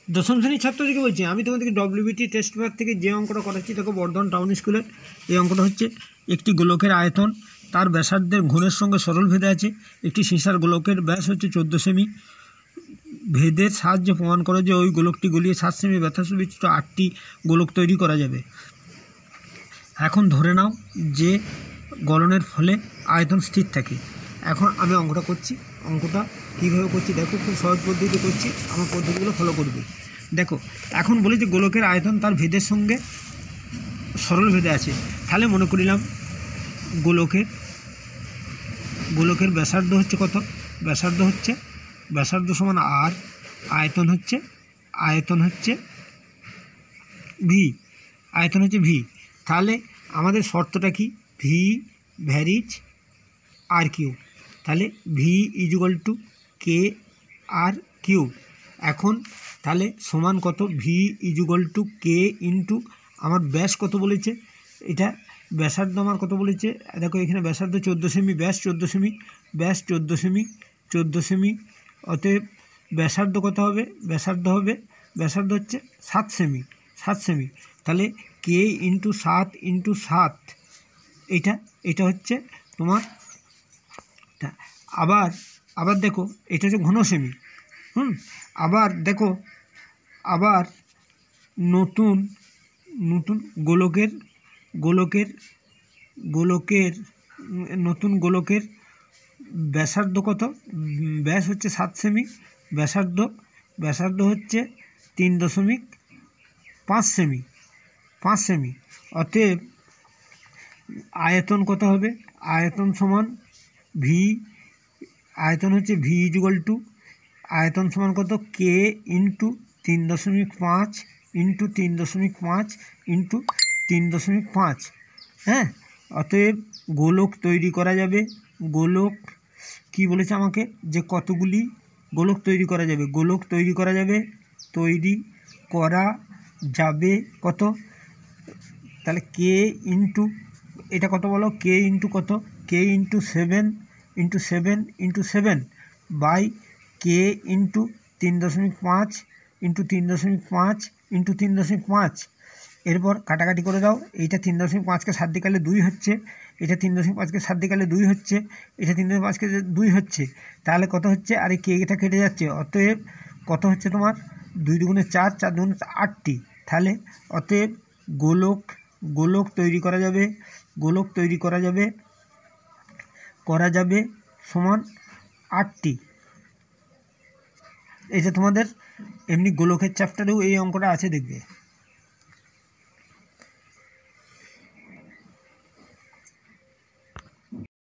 দশম শ্রেণীর ছাত্রদেরকে বলছি, আমি তোমাদেরকে ডব্লিউবিটি টেস্ট পেপার থেকে যে অঙ্কটা করাচ্ছি দেখো, বর্ধমান টাউন স্কুলের এই অঙ্কটা হচ্ছে, একটি গোলকের আয়তন তার ব্যাসার্ধের ঘূর্ণের সঙ্গে সরল ভেদে আছে। একটি সীসার গোলকের ব্যাস হচ্ছে 14 সেমি। ভেদের সাহায্যে প্রমাণ করো যে ওই গোলকটি গলিয়ে 7 সেমি ব্যাসার্ধ বিশিষ্ট 8টি গোলক তৈরি করা যাবে। এখন ধরে নাও যে গলনের ফলে আয়তন স্থির থাকে। এখন আমি অঙ্কটা করছি, অঙ্কটা কীভাবে করছি দেখো, খুব সহজ পদ্ধতিতে করছি, আমার পদ্ধতিগুলো ফলো করবে। দেখো এখন বলি যে গোলকের আয়তন তার ভেদের সঙ্গে সরল ভেদে আছে, তাহলে মনে করিলাম গোলকের ব্যাসার্ধ হচ্ছে কত, ব্যাসার্ধ সমান আর, আয়তন হচ্ছে ভি। তাহলে আমাদের শর্তটা কি, ভি ভ্যারিজ আর কিউ, তাহলে V equal to K R Q. এখন তাহলে সমান কত, V equal to K into আমার ব্যাস কত বলেছে, এটা ব্যাসার্ধ আমার কত বলেছে, দেখো এখানে ব্যাসার্ধ 14 সেমি, ব্যাস 14 সেমি, অতএব ব্যাসার্ধ কত হবে, ব্যাসার্ধ হচ্ছে 7 সেমি। তাহলে কে ইন্টু 7 এটা হচ্ছে তোমার। আবার দেখো এটা হচ্ছে ঘন সেমি। আবার দেখো, আবার নতুন গোলকের ব্যাসার্ধ কত, ব্যাস হচ্ছে 7 সেমি, ব্যাসার্ধ হচ্ছে 3.5 সেমি। অতএব আয়তন কত হবে, আয়তন সমান ভি, আয়তন হচ্ছে ভি ইজুয়াল টু, আয়তন সমান কত, কে ইন্টু 3.5 ইন্টু 3.5 হ্যাঁ। অতএব গোলক তৈরি করা যাবে, গোলক কি বলেছে আমাকে, যে কতগুলি গোলক তৈরি করা যাবে, কত, তাহলে কে ইন্টু এটা কত বলো, কে ইন্টু কত, K into 7 by K into 3.5 into 3.5 এরপর কাটাকাটি করে দাও, এইটা 3.5কে 7 দিয়ে কাটলে 2 হচ্ছে, এটা 3.5কে 7 দিয়ে কাটলে 2 হচ্ছে, এটা 3.5কে 2 হচ্ছে, তাহলে কত হচ্ছে, আর এই কেটা কেটে যাচ্ছে, অতএব কত হচ্ছে তোমার 2 দুগুণে 4, 4 দুগুণে 8টি। তাহলে অতএব গোলক তৈরি করা যাবে সমান 8টি। এটা তোমাদের এমনি গোলকের চ্যাপ্টারেও এই অঙ্কটা আছে, দেখবে।